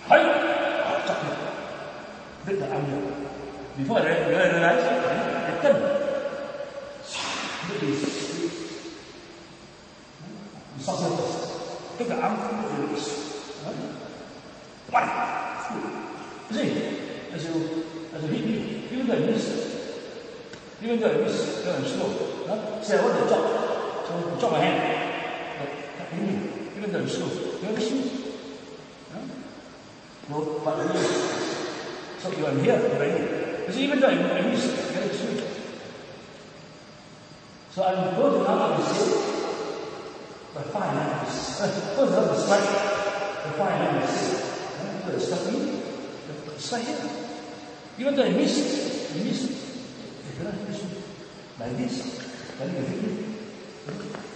Hey! Stop it. Rất là âm nhạc. Before I realize, I turn. Look at this. Tức là âm one. You see, as you hit me, even though I miss, you're slow. Say I want to drop, so I drop my hand. But hit me, even though I'm slow, you're slow. No, but so you are here already. Because even though I miss, you're slow. So I'm going to now receive the 5 numbers. First of all, the strike, the 5 numbers. The stuff in, the strike here. Even though I miss, you cannot miss like this. Then you hit me.